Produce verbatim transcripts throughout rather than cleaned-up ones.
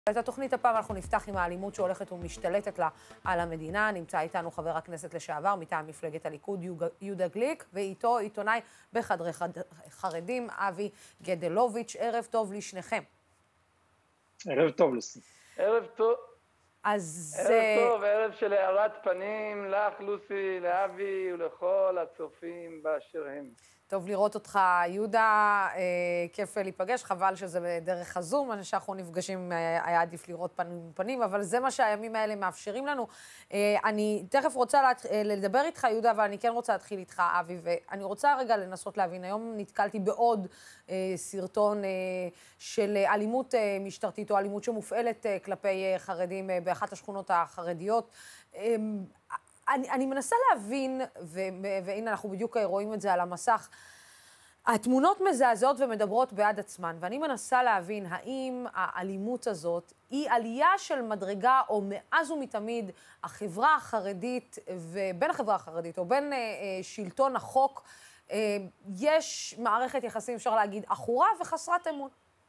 את התוכנית הפעם אנחנו נפתח עם האלימות שהולכת ומשתלטת לה על המדינה. נמצא איתנו חבר הכנסת לשעבר מטעם מפלגת הליכוד יהודה גליק, ואיתו עיתונאי בחדרי חרדים אבי גדלוביץ'. ערב טוב לשניכם. ערב טוב לוסי. ערב טוב. אז ערב טוב, ערב של הארת פנים לך לוסי, לאבי ולכל הצופים באשר הם. טוב לראות אותך, יהודה, אה, כיף להיפגש, חבל שזה בדרך הזום, מה שאנחנו נפגשים היה עדיף לראות פנים פנים, אבל זה מה שהימים האלה מאפשרים לנו. אה, אני תכף רוצה לה, לדבר איתך, יהודה, אבל אני כן רוצה להתחיל איתך, אבי, ואני רוצה רגע לנסות להבין. היום נתקלתי בעוד אה, סרטון אה, של אלימות אה, משטרתית, או אלימות שמופעלת אה, כלפי אה, חרדים אה, באחת השכונות החרדיות. אה, אני, אני מנסה להבין, ו, והנה אנחנו בדיוק רואים את זה על המסך, התמונות מזעזעות ומדברות בעד עצמן, ואני מנסה להבין האם האלימות הזאת היא עלייה של מדרגה, או מאז ומתמיד החברה החרדית, ובין החברה החרדית, או בין אה, אה, שלטון החוק, אה, יש מערכת יחסים, אפשר להגיד, אחורה וחסרת אמון.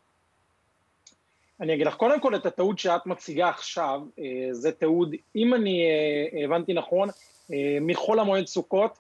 אני אגיד לך, קודם כל את הטעות שאת מציגה עכשיו, זה תיעוד, אם אני הבנתי נכון, מחול המועד סוכות,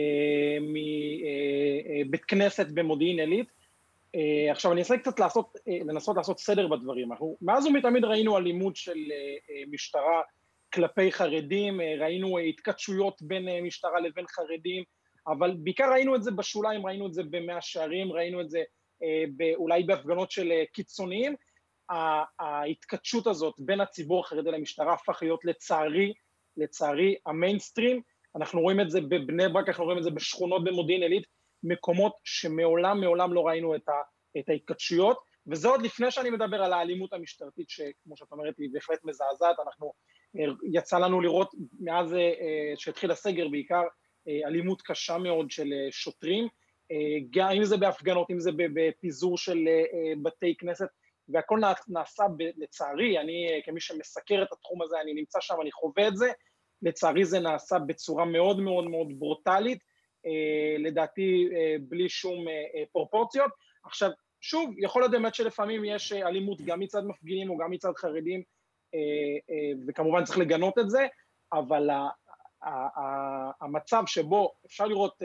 מבית כנסת במודיעין עילית. עכשיו אני אנסה קצת לעשות, לנסות לעשות סדר בדברים. מאז ומתמיד ראינו אלימות של משטרה כלפי חרדים, ראינו התכתשויות בין משטרה לבין חרדים, אבל בעיקר ראינו את זה בשוליים, ראינו את זה במאה שערים, ראינו את זה אולי בהפגנות של קיצוניים. ההתכתשות הזאת בין הציבור החרדי למשטרה הפך להיות לצערי, לצערי המיינסטרים. אנחנו רואים את זה בבני ברק, אנחנו רואים את זה בשכונות במודיעין עילית, מקומות שמעולם מעולם לא ראינו את, ה, את ההתכתשויות, וזה עוד לפני שאני מדבר על האלימות המשטרתית, שכמו שאת אומרת היא בהחלט מזעזעת. אנחנו, יצא לנו לראות מאז שהתחיל הסגר בעיקר אלימות קשה מאוד של שוטרים, גם אם זה בהפגנות, אם זה בפיזור של בתי כנסת, והכל נעשה לצערי, אני כמי שמסקר את התחום הזה, אני נמצא שם, אני חווה את זה, לצערי זה נעשה בצורה מאוד מאוד מאוד ברוטלית, לדעתי בלי שום פרופורציות. עכשיו, שוב, יכול להיות באמת שלפעמים יש אלימות גם מצד מפגינים או גם מצד חרדים, וכמובן צריך לגנות את זה, אבל המצב שבו אפשר לראות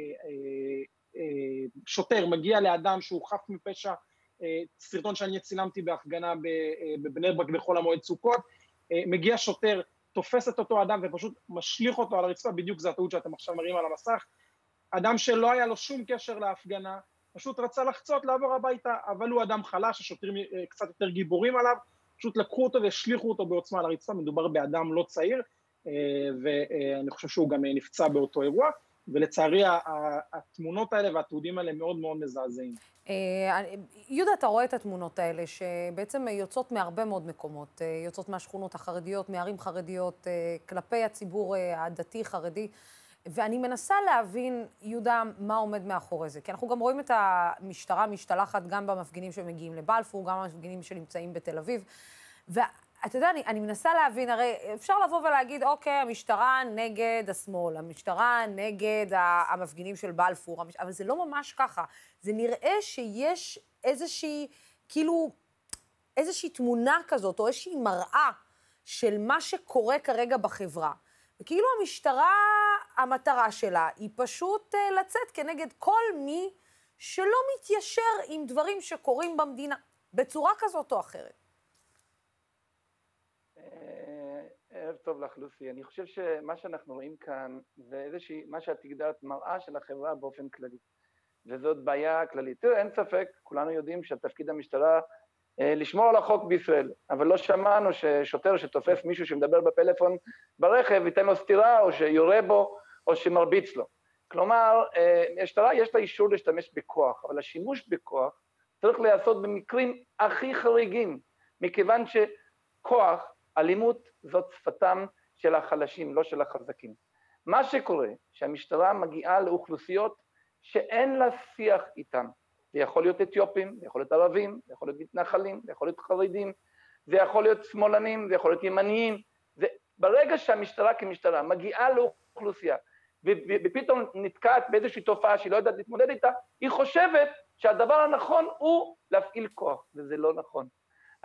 שוטר מגיע לאדם שהוא חף מפשע, סרטון שאני צילמתי בהפגנה בבני ברק בחול המועד סוכות, מגיע שוטר, תופס את אותו אדם ופשוט משליך אותו על הרצפה, בדיוק זה הטעות שאתם עכשיו מראים על המסך, אדם שלא היה לו שום קשר להפגנה, פשוט רצה לחצות לעבור הביתה, אבל הוא אדם חלש, השוטרים קצת יותר גיבורים עליו, פשוט לקחו אותו והשליכו אותו בעוצמה על הרצפה. מדובר באדם לא צעיר, ואני חושב שהוא גם נפצע באותו אירוע, ולצערי התמונות האלה והתיעודים האלה מאוד מאוד מזעזעים. יהודה, אתה רואה את התמונות האלה שבעצם יוצאות מהרבה מאוד מקומות, יוצאות מהשכונות החרדיות, מערים חרדיות, כלפי הציבור הדתי חרדי, ואני מנסה להבין, יהודה, מה עומד מאחורי זה, כי אנחנו גם רואים את המשטרה משתלחת גם במפגינים שמגיעים לבלפור, גם במפגינים שנמצאים בתל אביב, ו... אתה יודע, אני, אני מנסה להבין, הרי אפשר לבוא ולהגיד, אוקיי, המשטרה נגד השמאל, המשטרה נגד המפגינים של בלפור, אבל זה לא ממש ככה. זה נראה שיש איזושהי, כאילו, איזושהי תמונה כזאת, או איזושהי מראה של מה שקורה כרגע בחברה. וכאילו המשטרה, המטרה שלה היא פשוט לצאת כנגד כל מי שלא מתיישר עם דברים שקורים במדינה, בצורה כזאת או אחרת. ערב טוב לך לוסי. אני חושב שמה שאנחנו רואים כאן זה איזושהי, מה שאת הגדרת, מראה של החברה באופן כללי, וזאת בעיה כללית. תראה, אין ספק, כולנו יודעים שתפקיד המשטרה אה, לשמור על החוק בישראל, אבל לא שמענו ששוטר שתופס מישהו שמדבר בפלאפון ברכב ייתן לו סתירה, או שיורה בו, או שמרביץ לו. כלומר, המשטרה יש לה אישור להשתמש בכוח, אבל השימוש בכוח צריך להיעשות במקרים הכי חריגים, מכיוון שכוח, אלימות זאת שפתם של החלשים, לא של החזקים. מה שקורה, שהמשטרה מגיעה לאוכלוסיות שאין לה שיח איתם. זה יכול להיות אתיופים, זה יכול להיות ערבים, זה יכול להיות מתנחלים, זה יכול להיות חרדים, זה יכול להיות שמאלנים, זה יכול להיות ימניים. זה, ברגע שהמשטרה כמשטרה מגיעה לאוכלוסייה, ופתאום נתקעת באיזושהי תופעה שהיא לא יודעת להתמודד איתה, היא חושבת שהדבר הנכון הוא להפעיל כוח, וזה לא נכון.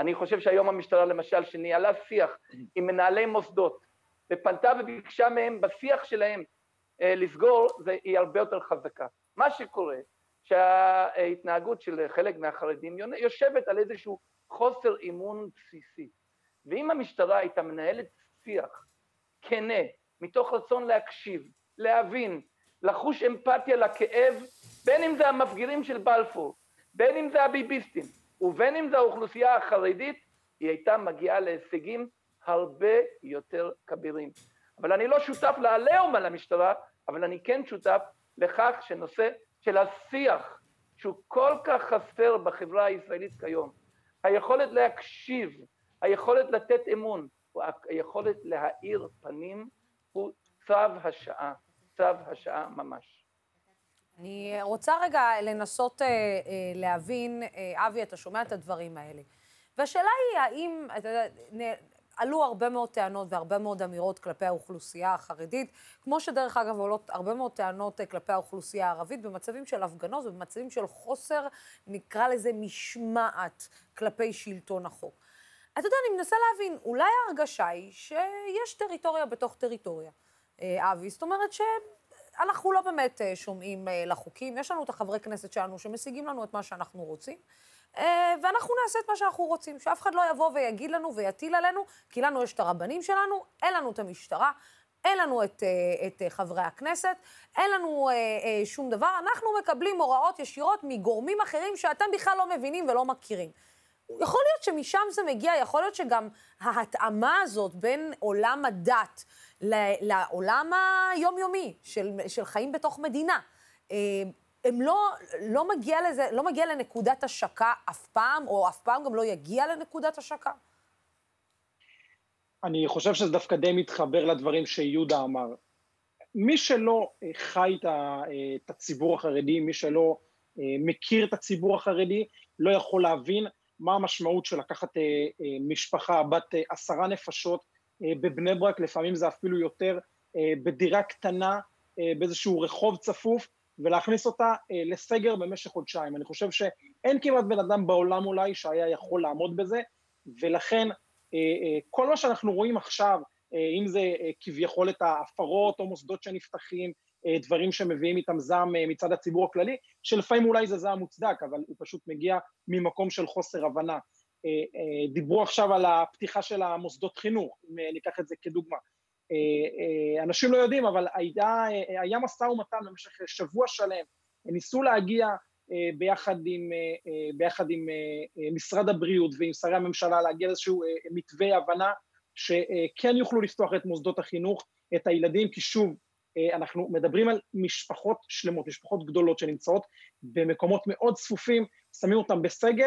אני חושב שהיום המשטרה למשל שניהלה שיח עם מנהלי מוסדות, ופנתה וביקשה מהם בשיח שלהם לסגור, זה, היא הרבה יותר חזקה. מה שקורה, שההתנהגות של חלק מהחרדים יושבת על איזשהו חוסר אימון בסיסי. ואם המשטרה הייתה מנהלת שיח כנה, מתוך רצון להקשיב, להבין, לחוש אמפתיה לכאב, בין אם זה המפגירים של בלפור, בין אם זה הביביסטים, ובין אם זה האוכלוסייה החרדית, היא הייתה מגיעה להישגים הרבה יותר כבירים. אבל אני לא שותף לעליהום על המשטרה, אבל אני כן שותף לכך שנושא של השיח, שהוא כל כך חסר בחברה הישראלית כיום, היכולת להקשיב, היכולת לתת אמון, היכולת להאיר פנים, הוא צו השעה, צו השעה ממש. אני רוצה רגע לנסות אה, אה, להבין, אה, אבי, אתה שומע את הדברים האלה. והשאלה היא, האם, אתה יודע, עלו הרבה מאוד טענות והרבה מאוד אמירות כלפי האוכלוסייה החרדית, כמו שדרך אגב עולות הרבה מאוד טענות כלפי האוכלוסייה הערבית, במצבים של הפגנות ובמצבים של חוסר, נקרא לזה משמעת כלפי שלטון החוק. אתה יודע, אני מנסה להבין, אולי ההרגשה היא שיש טריטוריה בתוך טריטוריה, אבי, זאת אומרת שאנחנו לא באמת שומעים לחוקים, יש לנו את החברי כנסת שלנו שמשיגים לנו את מה שאנחנו רוצים, ואנחנו נעשה את מה שאנחנו רוצים, שאף אחד לא יבוא ויגיד לנו ויטיל עלינו, כי לנו יש את הרבנים שלנו, אין לנו את המשטרה, אין לנו את, את חברי הכנסת, אין לנו שום דבר, אנחנו מקבלים הוראות ישירות מגורמים אחרים שאתם בכלל לא מבינים ולא מכירים. יכול להיות שמשם זה מגיע, יכול להיות שגם ההתאמה הזאת בין עולם הדת לעולם היומיומי של, של חיים בתוך מדינה, הם לא, לא מגיע לזה, לא מגיע לנקודת השקה אף פעם, או אף פעם גם לא יגיע לנקודת השקה? אני חושב שזה דווקא די מתחבר לדברים שיהודה אמר. מי שלא חי את הציבור החרדי, מי שלא מכיר את הציבור החרדי, לא יכול להבין מה המשמעות של לקחת משפחה, בת עשרה נפשות, בבני ברק, לפעמים זה אפילו יותר, בדירה קטנה, באיזשהו רחוב צפוף, ולהכניס אותה לסגר במשך חודשיים. אני חושב שאין כמעט בן אדם בעולם אולי שהיה יכול לעמוד בזה, ולכן כל מה שאנחנו רואים עכשיו, אם זה כביכול את ההפרות או מוסדות שנפתחים, דברים שמביאים איתם זעם מצד הציבור הכללי, שלפעמים אולי זה זעם מוצדק, אבל הוא פשוט מגיע ממקום של חוסר הבנה. דיברו עכשיו על הפתיחה של המוסדות חינוך, אם ניקח את זה כדוגמה. אנשים לא יודעים, אבל היה, היה משא ומתן במשך שבוע שלם, ניסו להגיע ביחד עם, ביחד עם משרד הבריאות ועם שרי הממשלה, להגיע לאיזשהו מתווה הבנה, שכן יוכלו לפתוח את מוסדות החינוך, את הילדים, כי שוב, אנחנו מדברים על משפחות שלמות, משפחות גדולות שנמצאות במקומות מאוד צפופים, שמים אותם בסגר,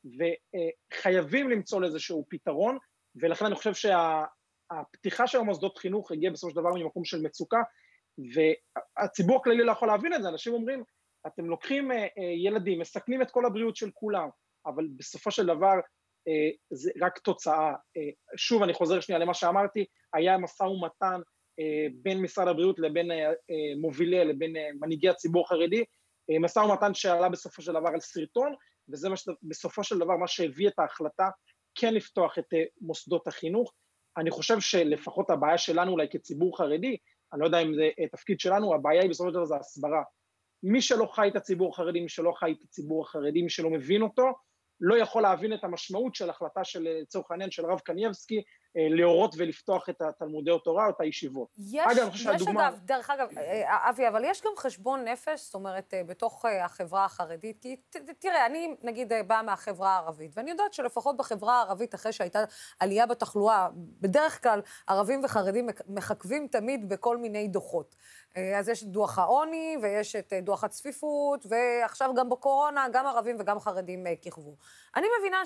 וחייבים למצוא לאיזשהו פתרון, ולכן אני חושב שהפתיחה של המוסדות חינוך הגיעה בסופו של דבר ממקום של מצוקה, והציבור הכללי לא יכול להבין את זה, אנשים אומרים, אתם לוקחים ילדים, מסכנים את כל הבריאות של כולם, אבל בסופו של דבר זה רק תוצאה. שוב, אני חוזר שנייה למה שאמרתי, היה משא ומתן בין משרד הבריאות לבין מובילי, לבין מנהיגי הציבור החרדי, משא ומתן שעלה בסופו של דבר על סרטון, וזה בסופו של דבר מה שהביא את ההחלטה כן לפתוח את מוסדות החינוך. אני חושב שלפחות הבעיה שלנו אולי כציבור חרדי, אני לא יודע אם זה תפקיד שלנו, הבעיה היא בסופו של דבר זה הסברה. מי שלא חי את הציבור החרדי, מי שלא חי את הציבור החרדי, מי שלא מבין אותו, לא יכול להבין את המשמעות של החלטה של צורך העניין של הרב קנייבסקי, להורות ולפתוח את תלמודי התורה או את הישיבות. יש, אגב, יש שהדוגמה... אגב, דרך אגב, אבי, אבל יש גם חשבון נפש, זאת אומרת, בתוך החברה החרדית, כי ת, תראה, אני נגיד באה מהחברה הערבית, ואני יודעת שלפחות בחברה הערבית, אחרי שהייתה עלייה בתחלואה, בדרך כלל ערבים וחרדים מחכבים תמיד בכל מיני דוחות. אז יש את דוח העוני, ויש את דוח הצפיפות, ועכשיו גם בקורונה, גם ערבים וגם חרדים כיכבו. אני מבינה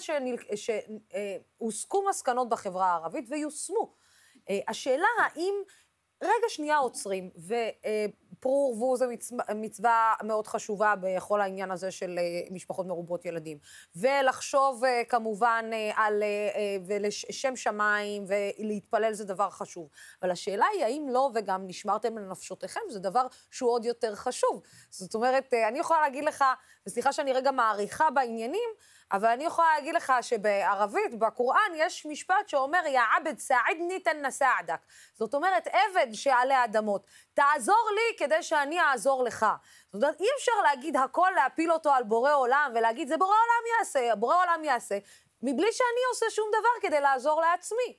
שהוסקו מסקנות בחברה הערבית ויושמו. השאלה האם רגע שנייה עוצרים, ופרו ורבו זה מצווה מאוד חשובה בכל העניין הזה של משפחות מרובות ילדים, ולחשוב כמובן על ולשם שמיים ולהתפלל זה דבר חשוב, אבל השאלה היא האם לא וגם נשמרתם לנפשותיכם, זה דבר שהוא עוד יותר חשוב. זאת אומרת, אני יכולה להגיד לך, וסליחה שאני רגע מעריכה בעניינים, אבל אני יכולה להגיד לך שבערבית, בקוראן, יש משפט שאומר, יא עבד סעדני תנסעדק. זאת אומרת, עבד שעלי אדמות, תעזור לי כדי שאני אעזור לך. זאת אומרת, אי אפשר להגיד הכל, להפיל אותו על בורא עולם, ולהגיד, זה בורא עולם יעשה, בורא עולם יעשה, מבלי שאני עושה שום דבר כדי לעזור לעצמי.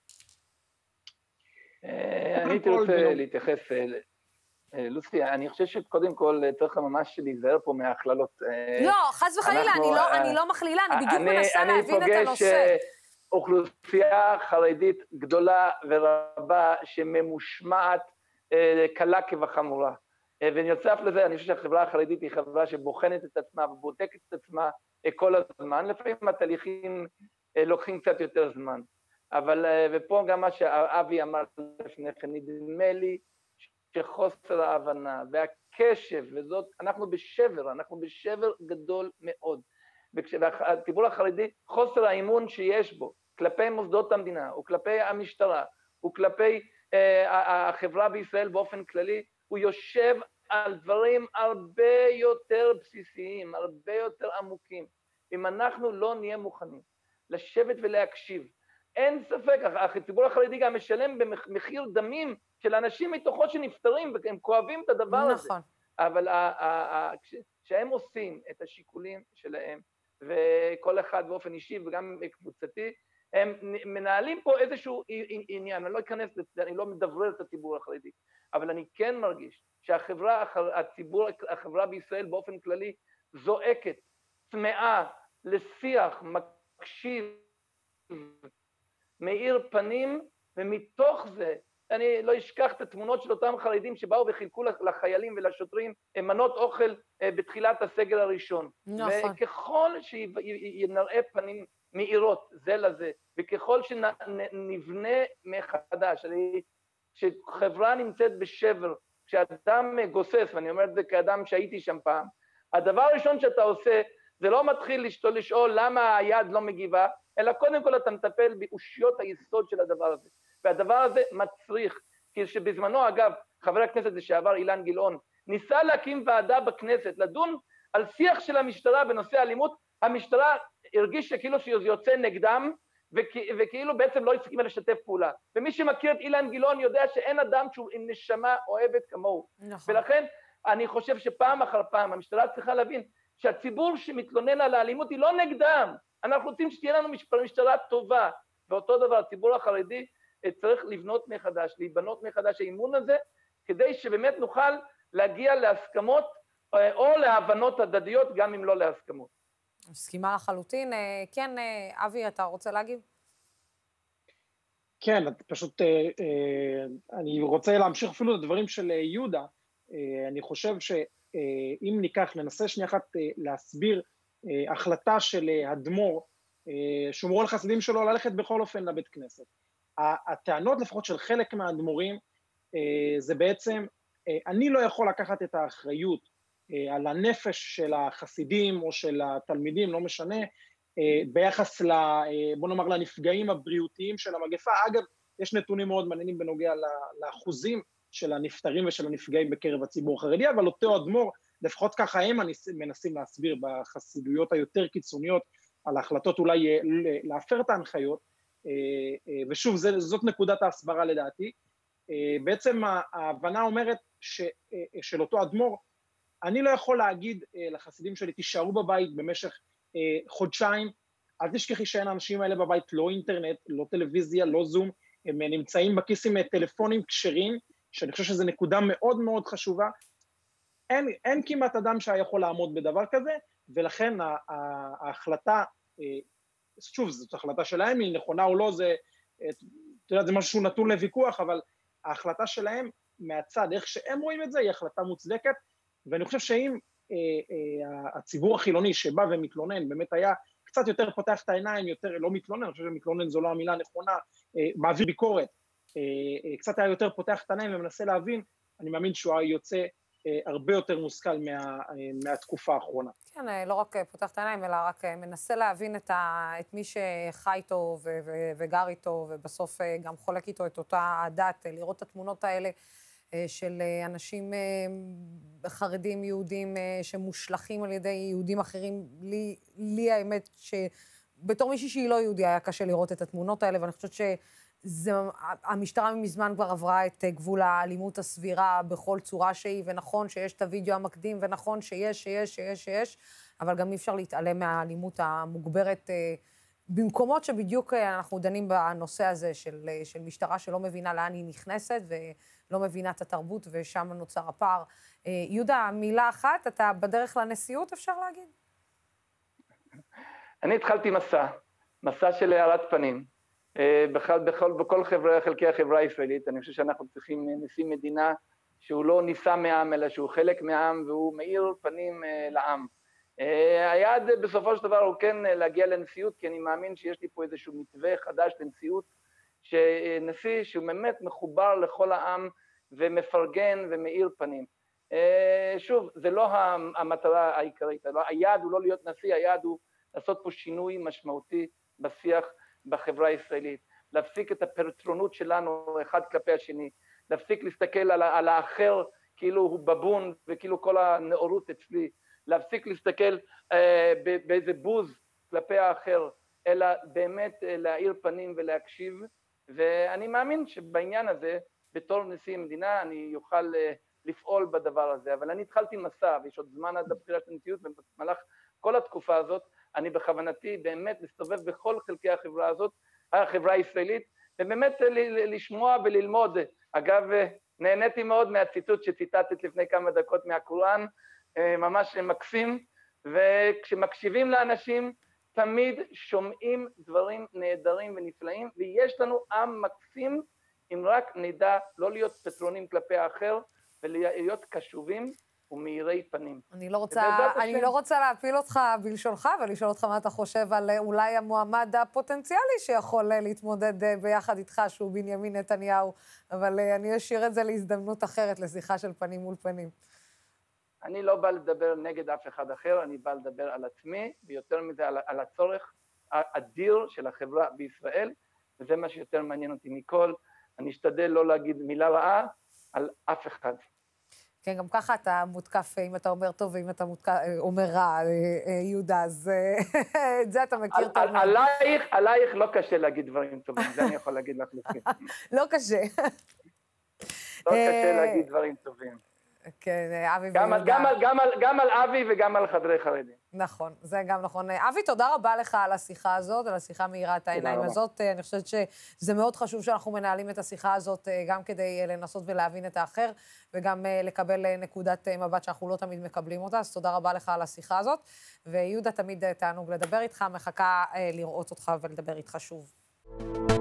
אני הייתי רוצה להתייחס, לוסי, אני חושב שקודם כל צריך ממש להיזהר פה מהכללות. לא, חס וחלילה, אני לא מכלילה, אני בדיוק מנסה להבין את הנושא. אני פוגש אוכלוסייה חרדית גדולה ורבה שממושמעת קלה כבחמורה. ונוסף לזה, אני חושב שהחברה החרדית היא חברה שבוחנת את עצמה ובודקת את עצמה כל הזמן, לפעמים התהליכים לוקחים קצת יותר זמן. אבל, ופה גם מה שאבי אמר לפני כן, נדמה לי שחוסר ההבנה והקשב, וזאת, אנחנו בשבר, אנחנו בשבר גדול מאוד. והציבור החרדי, חוסר האמון שיש בו, כלפי מוסדות המדינה, וכלפי המשטרה, וכלפי אה, החברה בישראל באופן כללי, הוא יושב על דברים הרבה יותר בסיסיים, הרבה יותר עמוקים. אם אנחנו לא נהיה מוכנים לשבת ולהקשיב, אין ספק, הציבור החרדי גם משלם במחיר דמים של אנשים מתוכו שנפטרים, והם כואבים את הדבר הזה. נכון. אבל כשהם עושים את השיקולים שלהם, וכל אחד באופן אישי וגם קבוצתי, הם מנהלים פה איזשהו עניין, אני לא אכנס לזה, אני לא מדברר את הציבור החרדי, אבל אני כן מרגיש שהחברה, הציבור, החברה בישראל באופן כללי, זועקת, צמאה, לשיח, מקשיב, מאיר פנים, ומתוך זה, אני לא אשכח את התמונות של אותם חרדים שבאו וחילקו לחיילים ולשוטרים מנות אוכל בתחילת הסגר הראשון. נכון. וככל שנראה פנים מאירות זה לזה, וככל שנבנה מחדש, כשחברה נמצאת בשבר, כשאדם גוסס, ואני אומר את זה כאדם שהייתי שם פעם, הדבר הראשון שאתה עושה, זה לא מתחיל לשאול, לשאול למה היד לא מגיבה, אלא קודם כל אתה מטפל באושיות היסוד של הדבר הזה. והדבר הזה מצריך, כי שבזמנו, אגב, חבר הכנסת לשעבר אילן גילאון, ניסה להקים ועדה בכנסת, לדון על שיח של המשטרה בנושא אלימות, המשטרה הרגישה כאילו שזה יוצא נגדם, וכאילו בעצם לא הסכימה לשתף פעולה. ומי שמכיר את אילן גילאון יודע שאין אדם שהוא עם נשמה אוהבת כמוהו. נכון. ולכן אני חושב שפעם אחר פעם המשטרה צריכה להבין שהציבור שמתלונן על האלימות היא לא נגדם. אנחנו רוצים שתהיה לנו משטרה טובה. ואותו דבר, הציבור החרדי צריך לבנות מחדש, להיבנות מחדש האימון הזה, כדי שבאמת נוכל להגיע להסכמות או להבנות הדדיות, גם אם לא להסכמות. מסכימה לחלוטין. כן, אבי, אתה רוצה להגיב? כן, פשוט, אני רוצה להמשיך אפילו את הדברים של יהודה. אני חושב שאם ניקח, ננסה שנייה אחת להסביר החלטה של אדמו"ר, שומרו על חסידים שלו ללכת בכל אופן לבית כנסת. הטענות לפחות של חלק מהאדמו"רים, זה בעצם, אני לא יכול לקחת את האחריות על הנפש של החסידים או של התלמידים, לא משנה, ביחס ל, בוא נאמר, לנפגעים הבריאותיים של המגפה. אגב, יש נתונים מאוד מעניינים בנוגע לאחוזים של הנפטרים ושל הנפגעים בקרב הציבור החרדי, אבל אותו אדמו"ר, לפחות ככה הם מנסים להסביר בחסידויות היותר קיצוניות, על ההחלטות אולי להפר את ההנחיות, ושוב, זאת נקודת ההסברה לדעתי. בעצם ההבנה אומרת של אותו אדמו"ר, אני לא יכול להגיד לחסידים שלי, תישארו בבית במשך חודשיים, אל תשכחי שאין האנשים האלה בבית, לא אינטרנט, לא טלוויזיה, לא זום, הם נמצאים בכיס עם טלפונים כשרים, שאני חושב שזו נקודה מאוד מאוד חשובה. אין, אין כמעט אדם שיכול לעמוד בדבר כזה, ולכן ההחלטה, שוב, זאת החלטה שלהם, היא נכונה או לא, זה, אתה יודע, זה משהו שהוא נתון לוויכוח, אבל ההחלטה שלהם מהצד, איך שהם רואים את זה, היא החלטה מוצדקת, ואני חושב שאם אה, אה, הציבור החילוני שבא ומתלונן, באמת היה קצת יותר פותח את העיניים, יותר לא מתלונן, אני חושב שמתלונן זו לא המילה הנכונה, אה, מעביר ביקורת, אה, אה, קצת היה יותר פותח את העיניים ומנסה להבין, אני מאמין שהוא היה יוצא אה, הרבה יותר מושכל מה, אה, מהתקופה האחרונה. כן, לא רק פותח את העיניים, אלא רק מנסה להבין את, ה, את מי שחי איתו ו, ו, וגר איתו, ובסוף גם חולק איתו את אותה הדת, לראות את התמונות האלה. של אנשים חרדים יהודים שמושלכים על ידי יהודים אחרים. לי, לי האמת שבתור מישהי שהיא לא יהודי היה קשה לראות את התמונות האלה, ואני חושבת שהמשטרה מזמן כבר עברה את גבול האלימות הסבירה בכל צורה שהיא, ונכון שיש את הוידאו המקדים, ונכון שיש, שיש, שיש, שיש, אבל גם אי אפשר להתעלם מהאלימות המוגברת במקומות שבדיוק אנחנו דנים בנושא הזה של, של משטרה שלא מבינה לאן היא נכנסת ולא מבינה את התרבות, ושם נוצר הפער. יהודה, מילה אחת, אתה בדרך לנשיאות, אפשר להגיד? אני התחלתי מסע, מסע של הארת פנים. בכל, בכל, בכל חברה, חלקי החברה הישראלית, אני חושב שאנחנו צריכים נשיא מדינה שהוא לא נישא מהעם, אלא שהוא חלק מהעם, והוא מאיר פנים לעם. היעד בסופו של דבר הוא כן להגיע לנשיאות, כי אני מאמין שיש לי פה איזשהו מתווה חדש לנשיאות, שנשיא שהוא באמת מחובר לכל העם ומפרגן ומאיר פנים. שוב, זה לא המטרה העיקרית, היעד הוא לא להיות נשיא, היעד הוא לעשות פה שינוי משמעותי בשיח בחברה הישראלית, להפסיק את הפטרונות שלנו אחד כלפי השני, להפסיק להסתכל על, על האחר כאילו הוא בבון וכאילו כל הנאורות אצלי, להפסיק להסתכל אה, באיזה בוז כלפי האחר, אלא באמת אה, להאיר פנים ולהקשיב, ואני מאמין שבעניין הזה, בתור נשיא המדינה, אני יוכל אה, לפעול בדבר הזה, אבל אני התחלתי מסע, ויש עוד זמן עד הבחירה של הנשיאות, במהלך כל התקופה הזאת, אני בכוונתי באמת להסתובב בכל חלקי החברה הזאת, החברה הישראלית, ובאמת לשמוע וללמוד. אגב, נהניתי מאוד מהציטוט שציטטת לפני כמה דקות מהקוראן, ממש מקסים, וכשמקשיבים לאנשים, תמיד שומעים דברים נהדרים ונפלאים, ויש לנו עם מקסים, אם רק נדע לא להיות פטרונים כלפי האחר, ולהיות קשובים ומאירי פנים. אני לא רוצה, אני לא רוצה להפיל אותך בלשונך, ולשאול אותך מה אתה חושב על אולי המועמד הפוטנציאלי שיכול להתמודד ביחד איתך, שהוא בנימין נתניהו, אבל אני אשאיר את זה להזדמנות אחרת, לשיחה של פנים מול פנים. אני לא בא לדבר נגד אף אחד אחר, אני בא לדבר על עצמי, ויותר מזה על, על הצורך האדיר של החברה בישראל, וזה מה שיותר מעניין אותי מכל. אני אשתדל לא להגיד מילה רעה על אף אחד. כן, גם ככה אתה מותקף, אם אתה אומר טוב, ואם אתה מותקף, אומר רע, יהודה, אז את זה אתה מכיר טוב. עלייך, עלייך לא קשה להגיד דברים טובים, זה אני יכול להגיד לך לפני. לא קשה. לא קשה להגיד דברים טובים. כן, אבי ויהודה. גם, גם, גם על אבי וגם על חדרי חרדים. נכון, זה גם נכון. אבי, תודה רבה לך על השיחה הזאת, על השיחה מאירת העיניים הזאת. אני חושבת שזה מאוד חשוב שאנחנו מנהלים את השיחה הזאת, גם כדי לנסות ולהבין את האחר, וגם לקבל נקודת מבט שאנחנו לא תמיד מקבלים אותה. אז תודה רבה לך על השיחה הזאת. ויהודה, תמיד תענוג לדבר איתך, מחכה לראות אותך ולדבר איתך שוב.